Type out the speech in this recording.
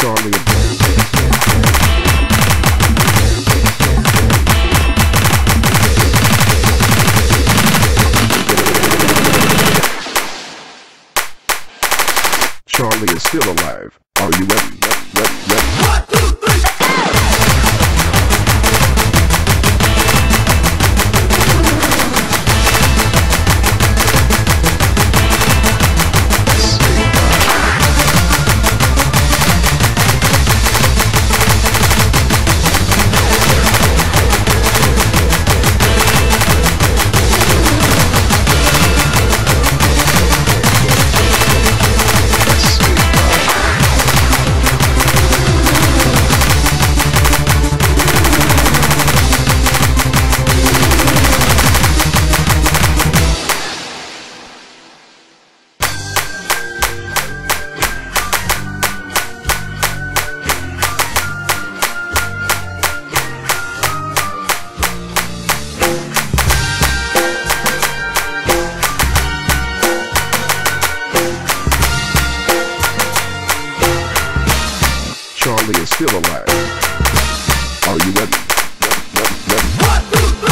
Charlie again. Charlie is still alive. Are you ready? Ready? 1, 2, 3, Charlie is still alive. Are you ready? Ready? 1, 2, 3.